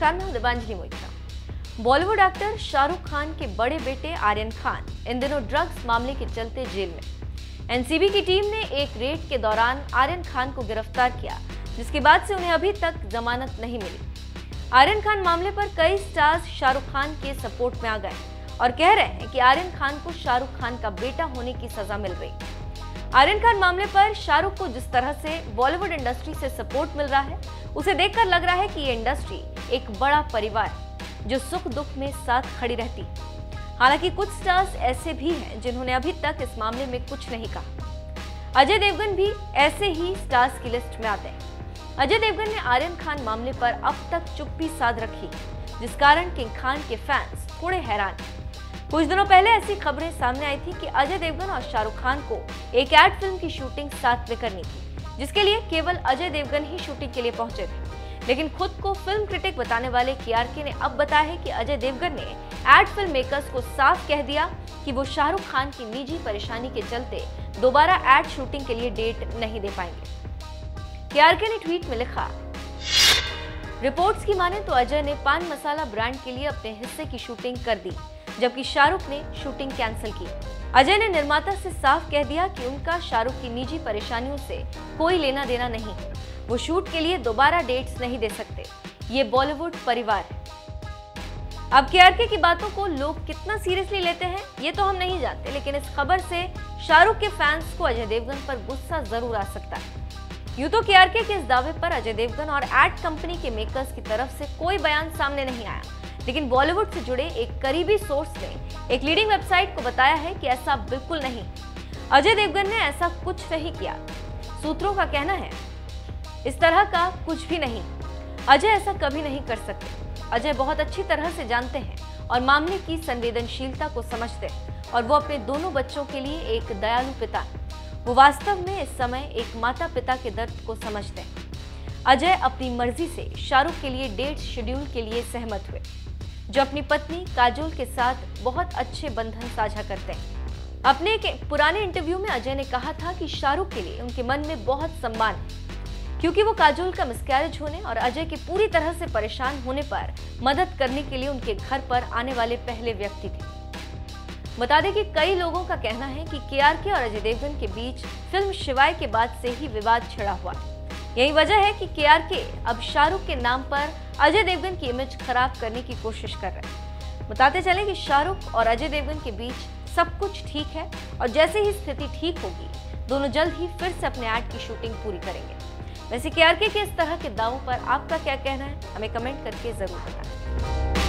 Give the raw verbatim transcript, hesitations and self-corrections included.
नमस्कार, मैं Deepanjali Moitra. Bollywood actor Shahrukh Khan के बड़े बेटे आर्यन खान इन दिनों ड्रग्स मामले के चलते जेल में। एनसीबी की टीम ने एक रेड के दौरान आर्यन खान को गिरफ्तार किया, जिसके बाद से उन्हें अभी तक जमानत नहीं मिली। आर्यन खान मामले पर कई स्टार्स शाहरुख खान के सपोर्ट में आ गए और कह रहे हैं कि आर्यन खान को शाहरुख खान का बेटा होने की सजा मिल रही। आर्यन खान मामले पर शाहरुख को जिस तरह से बॉलीवुड इंडस्ट्री से सपोर्ट मिल रहा है, उसे देखकर लग रहा है कि ये इंडस्ट्री एक बड़ा परिवार है जो सुख दुख में साथ खड़ी रहती। हालांकि कुछ स्टार्स ऐसे भी हैं जिन्होंने अभी तक इस मामले में कुछ नहीं कहा। अजय देवगन भी ऐसे ही स्टार्स की लिस्ट में आते हैं। अजय देवगन ने आर्यन खान मामले पर अब तक चुप्पी साध रखी, जिस कारण किंग खान के फैंस थोड़े हैरान हैं। कुछ दिनों पहले ऐसी खबरें सामने आई थी कि अजय देवगन और शाहरुख खान को एक एड फिल्म की शूटिंग साथ में करनी थी, जिसके लिए केवल अजय देवगन ही शूटिंग के लिए पहुंचे थे। लेकिन खुद को फिल्म क्रिटिक बताने वाले केआरके ने अब बताया है कि अजय देवगन ने एड फिल्म मेकर्स को साफ कह दिया कि वो शाहरुख खान की निजी परेशानी के चलते दोबारा एड शूटिंग के लिए डेट नहीं दे पाएंगे। केआरके ने ट्वीट में लिखा, रिपोर्ट्स की माने तो अजय ने पान मसाला ब्रांड के लिए अपने हिस्से की शूटिंग कर दी, जबकि शाहरुख ने शूटिंग कैंसिल की। अजय ने निर्माता से साफ कह दिया कि उनका शाहरुख की निजी परेशानियों से कोई लेना देना नहीं, वो शूट के लिए दोबारा डेट्स नहीं दे सकते। ये बॉलीवुड परिवार है। अब केआरके की बातों को लोग कितना सीरियसली लेते हैं ये तो हम नहीं जानते, लेकिन इस खबर से शाहरुख के फैंस को अजय देवगन पर गुस्सा जरूर आ सकता है। यूं तो केआरके के इस दावे पर अजय देवगन और एड कंपनी के मेकर्स की तरफ से कोई बयान सामने नहीं आया, लेकिन बॉलीवुड से जुड़े एक करीबी सोर्स ने एक लीडिंग वेबसाइट को बताया है कि ऐसा बिल्कुल नहीं, अजय देवगन ने ऐसा कुछ नहीं किया। सूत्रों का कहना है इस तरह का कुछ भी नहीं, अजय ऐसा कभी नहीं कर सकते। अजय बहुत अच्छी तरह से जानते हैं और मामले की संवेदनशीलता को समझते हैं, और वो अपने दोनों बच्चों के लिए एक दयालु पिता हैं। वो वास्तव में इस समय एक माता पिता के दर्द को समझते हैं। अजय अपनी मर्जी से शाहरुख के लिए डेट शेड्यूल के लिए सहमत हुए, जो अपनी पत्नी काजोल के साथ बहुत अच्छे बंधन साझा करते हैं। अपने एक पुराने इंटरव्यू में अजय ने कहा था कि शाहरुख के लिए उनके मन में बहुत सम्मान है, क्योंकि वो काजोल का मिसकैरेज होने और अजय के पूरी तरह से परेशान होने पर मदद करने के लिए उनके घर पर आने वाले पहले व्यक्ति थे। बता दें कि कई लोगों का कहना है कि केआरके और अजय देवगन के बीच फिल्म शिवाय के बाद से ही विवाद छिड़ा हुआ है। यही वजह है कि केआरके अब शाहरुख के नाम पर अजय देवगन की इमेज खराब करने की कोशिश कर रहे हैं। बताते चलें कि शाहरुख और अजय देवगन के बीच सब कुछ ठीक है, और जैसे ही स्थिति ठीक होगी, दोनों जल्द ही फिर से अपने एड की शूटिंग पूरी करेंगे। वैसे केआरके के इस तरह के दावों पर आपका क्या कहना है, हमें कमेंट करके जरूर बताएं।